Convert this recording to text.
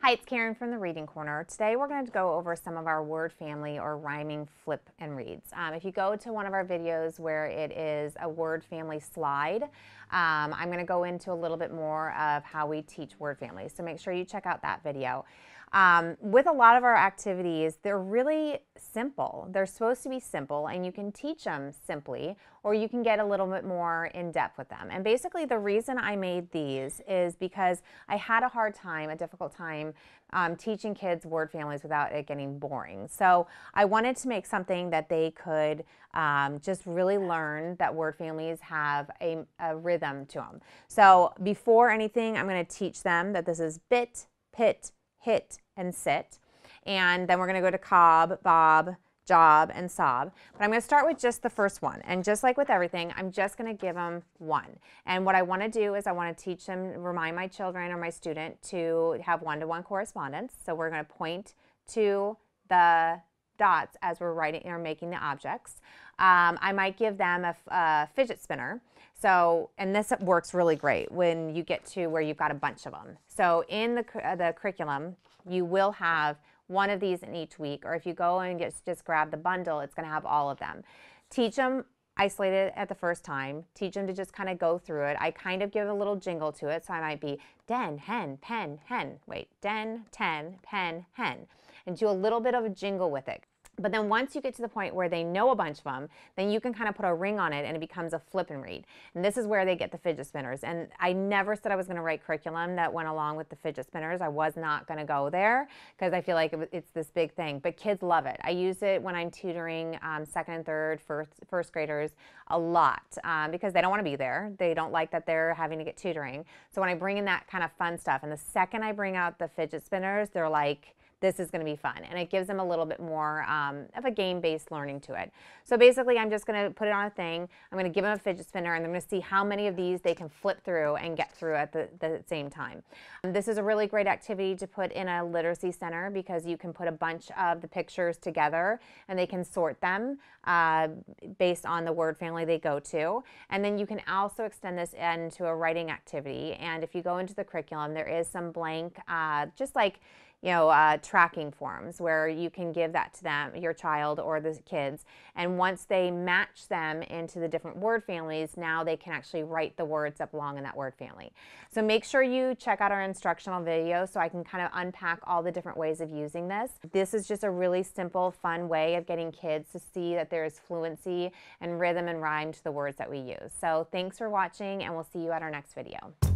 Hi, it's Karen from the Reading Corner. Today we're going to go over some of our word family or rhyming flip and reads. If you go to one of our videos where it is a word family slide, I'm going to go into a little bit more of how we teach word families. So make sure you check out that video. With a lot of our activities, they're really simple. They're supposed to be simple and you can teach them simply, or you can get a little bit more in depth with them. And basically the reason I made these is because I had a difficult time teaching kids word families without it getting boring. So I wanted to make something that they could just really learn that word families have a rhythm to them. So before anything, I'm going to teach them that this is bit, pit, hit, and sit. And then we're going to go to cob, bob, job, and sob. But I'm going to start with just the first one. And just like with everything, I'm just going to give them one. And what I want to do is I want to teach them, remind my children or my student to have one-to-one correspondence. So we're going to point to the dots as we're writing or making the objects. I might give them a fidget spinner. So, and this works really great when you get to where you've got a bunch of them. So in the curriculum, you will have one of these in each week, or if you go and just grab the bundle, it's going to have all of them. Teach them isolated at the first time. Teach them to just kind of go through it. I kind of give a little jingle to it, so I might be den, hen, pen, hen. Wait, den, ten, pen, hen. And do a little bit of a jingle with it. But then once you get to the point where they know a bunch of them, then you can kind of put a ring on it and it becomes a flip and read. And this is where they get the fidget spinners. And I never said I was going to write curriculum that went along with the fidget spinners. I was not going to go there because I feel like it's this big thing. But kids love it. I use it when I'm tutoring second and third, first graders a lot because they don't want to be there. They don't like that they're having to get tutoring. So when I bring in that kind of fun stuff, and the second I bring out the fidget spinners, they're like, this is going to be fun. And it gives them a little bit more of a game-based learning to it. So basically, I'm just going to put it on a thing. I'm going to give them a fidget spinner, and I'm going to see how many of these they can flip through and get through at the same time. This is a really great activity to put in a literacy center because you can put a bunch of the pictures together, and they can sort them based on the word family they go to. And then you can also extend this into a writing activity. And if you go into the curriculum, there is some blank, just like tracking forms where you can give that to them, your child or the kids. And once they match them into the different word families, now they can actually write the words that belong in that word family. So make sure you check out our instructional video so I can kind of unpack all the different ways of using this. This is just a really simple, fun way of getting kids to see that there is fluency and rhythm and rhyme to the words that we use. So thanks for watching, and we'll see you at our next video.